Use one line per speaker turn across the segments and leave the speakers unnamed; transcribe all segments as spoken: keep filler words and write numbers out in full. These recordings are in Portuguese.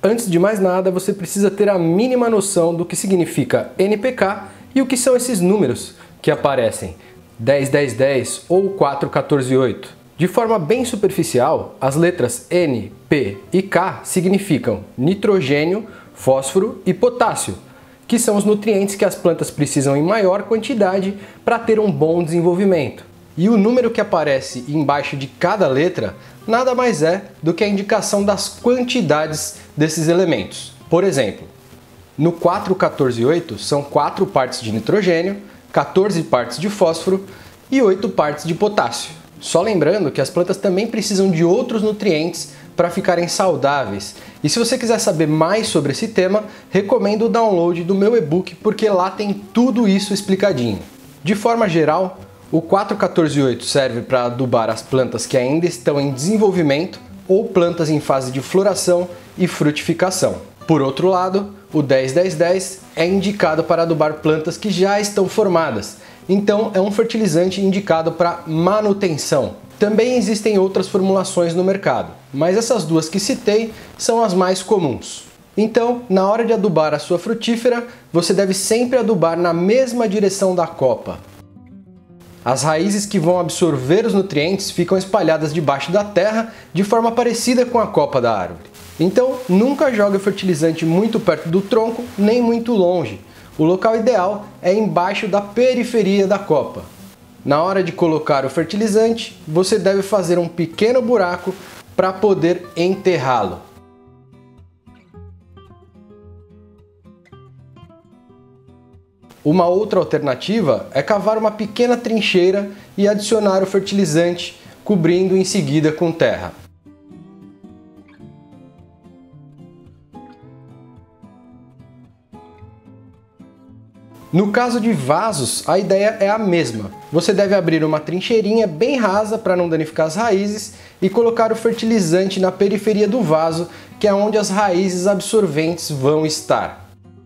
Antes de mais nada, você precisa ter a mínima noção do que significa N P K e o que são esses números que aparecem dez, dez, dez ou quatro, quatorze, oito. De forma bem superficial, as letras N, P e K significam nitrogênio, fósforo e potássio, que são os nutrientes que as plantas precisam em maior quantidade para ter um bom desenvolvimento. E o número que aparece embaixo de cada letra nada mais é do que a indicação das quantidades desses elementos. Por exemplo, no quatro, quatorze, oito são quatro partes de nitrogênio, quatorze partes de fósforo e oito partes de potássio. Só lembrando que as plantas também precisam de outros nutrientes para ficarem saudáveis. E se você quiser saber mais sobre esse tema, recomendo o download do meu e-book, porque lá tem tudo isso explicadinho. De forma geral, o quatro, quatorze, oito serve para adubar as plantas que ainda estão em desenvolvimento ou plantas em fase de floração e frutificação. Por outro lado, o dez, dez, dez é indicado para adubar plantas que já estão formadas, então é um fertilizante indicado para manutenção. Também existem outras formulações no mercado, mas essas duas que citei são as mais comuns. Então, na hora de adubar a sua frutífera, você deve sempre adubar na mesma direção da copa. As raízes que vão absorver os nutrientes ficam espalhadas debaixo da terra de forma parecida com a copa da árvore. Então, nunca jogue o fertilizante muito perto do tronco, nem muito longe. O local ideal é embaixo da periferia da copa. Na hora de colocar o fertilizante, você deve fazer um pequeno buraco para poder enterrá-lo. Uma outra alternativa é cavar uma pequena trincheira e adicionar o fertilizante, cobrindo em seguida com terra. No caso de vasos, a ideia é a mesma. Você deve abrir uma trincheirinha bem rasa para não danificar as raízes e colocar o fertilizante na periferia do vaso, que é onde as raízes absorventes vão estar.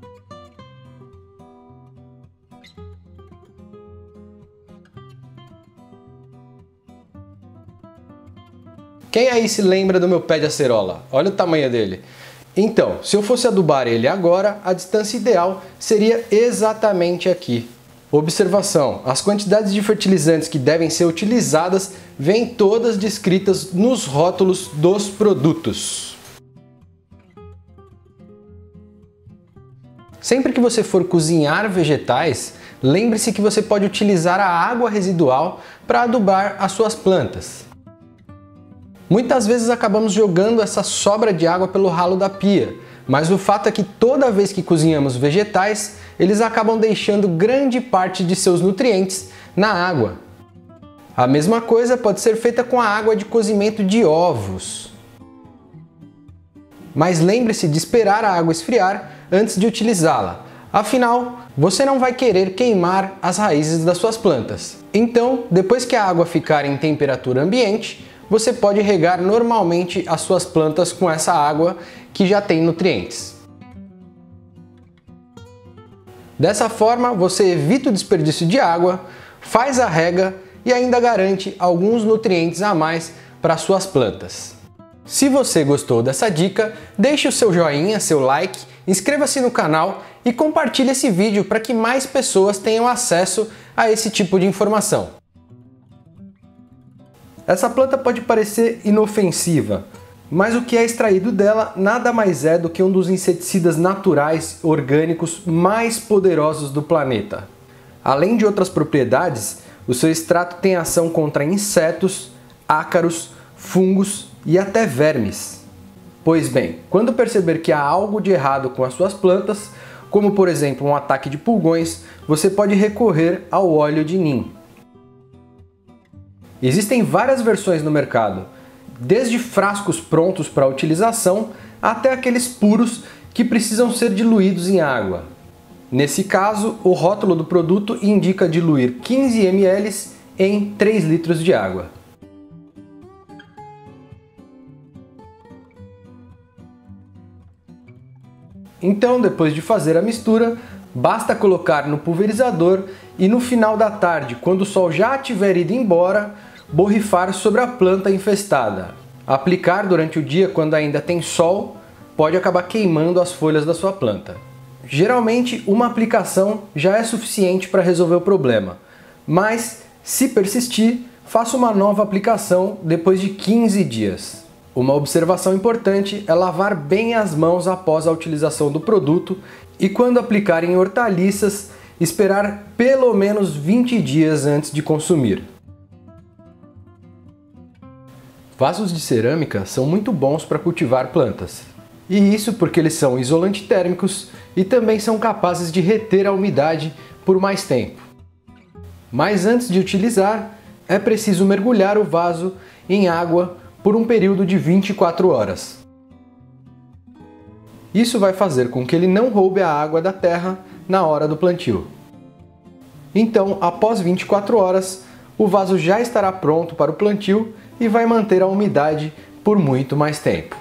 Quem aí se lembra do meu pé de acerola? Olha o tamanho dele. Então, se eu fosse adubar ele agora, a distância ideal seria exatamente aqui. Observação: as quantidades de fertilizantes que devem ser utilizadas vêm todas descritas nos rótulos dos produtos. Sempre que você for cozinhar vegetais, lembre-se que você pode utilizar a água residual para adubar as suas plantas. Muitas vezes acabamos jogando essa sobra de água pelo ralo da pia, mas o fato é que toda vez que cozinhamos vegetais, eles acabam deixando grande parte de seus nutrientes na água. A mesma coisa pode ser feita com a água de cozimento de ovos. Mas lembre-se de esperar a água esfriar antes de utilizá-la. Afinal, você não vai querer queimar as raízes das suas plantas. Então, depois que a água ficar em temperatura ambiente, você pode regar normalmente as suas plantas com essa água que já tem nutrientes. Dessa forma, você evita o desperdício de água, faz a rega e ainda garante alguns nutrientes a mais para suas plantas. Se você gostou dessa dica, deixe o seu joinha, seu like, inscreva-se no canal e compartilhe esse vídeo para que mais pessoas tenham acesso a esse tipo de informação. Essa planta pode parecer inofensiva, mas o que é extraído dela nada mais é do que um dos inseticidas naturais orgânicos mais poderosos do planeta. Além de outras propriedades, o seu extrato tem ação contra insetos, ácaros, fungos e até vermes. Pois bem, quando perceber que há algo de errado com as suas plantas, como por exemplo um ataque de pulgões, você pode recorrer ao óleo de nim. Existem várias versões no mercado, desde frascos prontos para utilização até aqueles puros que precisam ser diluídos em água. Nesse caso, o rótulo do produto indica diluir quinze mililitros em três litros de água. Então, depois de fazer a mistura, basta colocar no pulverizador e no final da tarde, quando o sol já tiver ido embora, borrifar sobre a planta infestada. Aplicar durante o dia quando ainda tem sol, pode acabar queimando as folhas da sua planta. Geralmente, uma aplicação já é suficiente para resolver o problema, mas se persistir, faça uma nova aplicação depois de quinze dias. Uma observação importante é lavar bem as mãos após a utilização do produto e, quando aplicar em hortaliças, esperar pelo menos vinte dias antes de consumir. Vasos de cerâmica são muito bons para cultivar plantas. E isso porque eles são isolantes térmicos e também são capazes de reter a umidade por mais tempo. Mas antes de utilizar, é preciso mergulhar o vaso em água por um período de vinte e quatro horas. Isso vai fazer com que ele não roube a água da terra na hora do plantio. Então, após vinte e quatro horas, o vaso já estará pronto para o plantio e vai manter a umidade por muito mais tempo.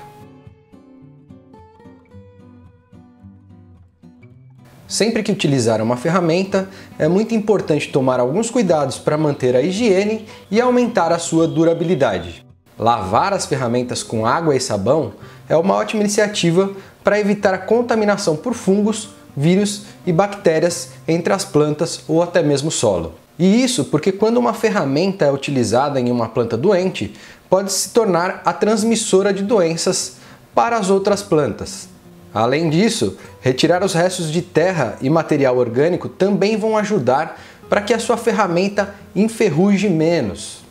Sempre que utilizar uma ferramenta, é muito importante tomar alguns cuidados para manter a higiene e aumentar a sua durabilidade. Lavar as ferramentas com água e sabão é uma ótima iniciativa para evitar a contaminação por fungos, vírus e bactérias entre as plantas ou até mesmo o solo. E isso porque quando uma ferramenta é utilizada em uma planta doente, pode se tornar a transmissora de doenças para as outras plantas. Além disso, retirar os restos de terra e material orgânico também vão ajudar para que a sua ferramenta enferruje menos.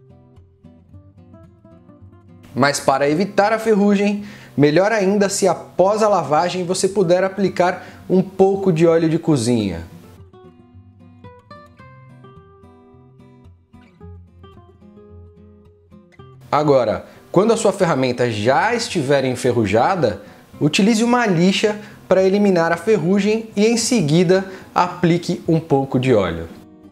Mas para evitar a ferrugem, melhor ainda se após a lavagem você puder aplicar um pouco de óleo de cozinha. Agora, quando a sua ferramenta já estiver enferrujada, utilize uma lixa para eliminar a ferrugem e em seguida aplique um pouco de óleo.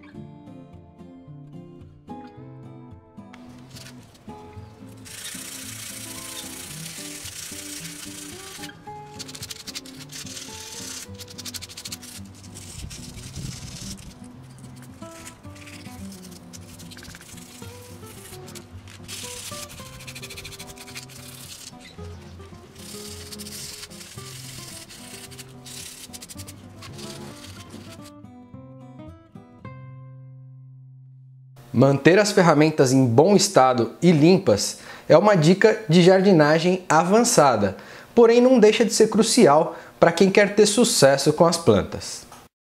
Manter as ferramentas em bom estado e limpas é uma dica de jardinagem avançada, porém não deixa de ser crucial para quem quer ter sucesso com as plantas.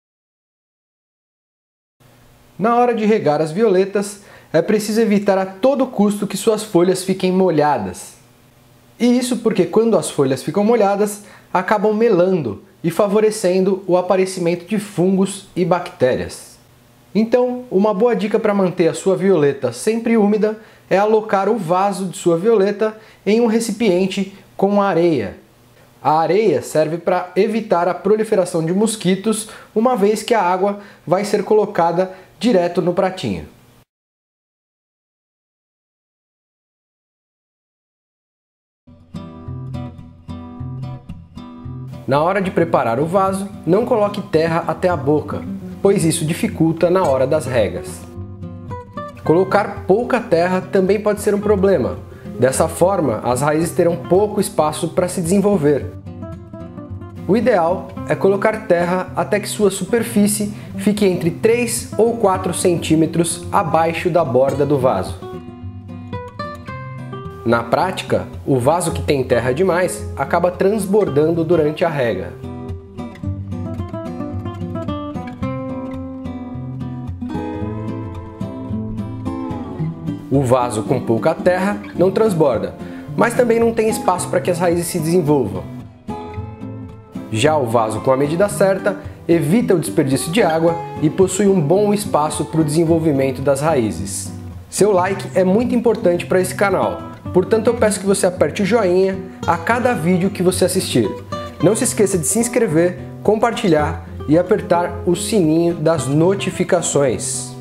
Na hora de regar as violetas, é preciso evitar a todo custo que suas folhas fiquem molhadas. E isso porque quando as folhas ficam molhadas, acabam melando e favorecendo o aparecimento de fungos e bactérias. Então, uma boa dica para manter a sua violeta sempre úmida é alocar o vaso de sua violeta em um recipiente com areia. A areia serve para evitar a proliferação de mosquitos, uma vez que a água vai ser colocada direto no pratinho. Na hora de preparar o vaso, não coloque terra até a boca, pois isso dificulta na hora das regas. Colocar pouca terra também pode ser um problema. Dessa forma, as raízes terão pouco espaço para se desenvolver. O ideal é colocar terra até que sua superfície fique entre três ou quatro centímetros abaixo da borda do vaso. Na prática, o vaso que tem terra demais acaba transbordando durante a rega. O vaso com pouca terra não transborda, mas também não tem espaço para que as raízes se desenvolvam. Já o vaso com a medida certa evita o desperdício de água e possui um bom espaço para o desenvolvimento das raízes. Seu like é muito importante para esse canal, portanto eu peço que você aperte o joinha a cada vídeo que você assistir. Não se esqueça de se inscrever, compartilhar e apertar o sininho das notificações.